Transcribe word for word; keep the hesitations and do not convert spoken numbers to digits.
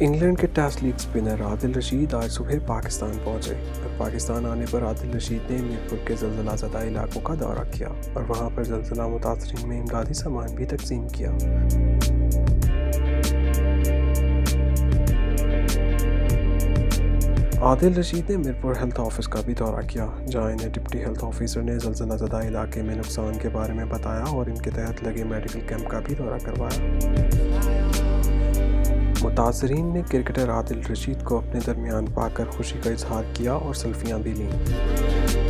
England के test league spinner Adil Rashid आज सुबह पाकिस्तान पहुंचे और पाकिस्तान आने पर आदिल रशीद ने मीरपुर के ज़लज़ला ज़दा इलाकों का दौरा किया और वहां पर ज़लज़ला मुतासरीन में इमदादी सामान भी तकसीम किया। आदिल रशीद ने मीरपुर हेल्थ ऑफिस का भी दौरा किया, जहां इन्हें डिप्टी हेल्थ ऑफिसर ने ज़लज़ला ज़दा इलाके में नुकसान के बारे में बताया और इनके तहत लगे मेडिकल कैंप का भी दौरा करवाया। मुतासरीन ने क्रिकेटर आदिल रशीद को अपने दरमियान पाकर खुशी का इजहार किया और सेल्फियां भी लीं।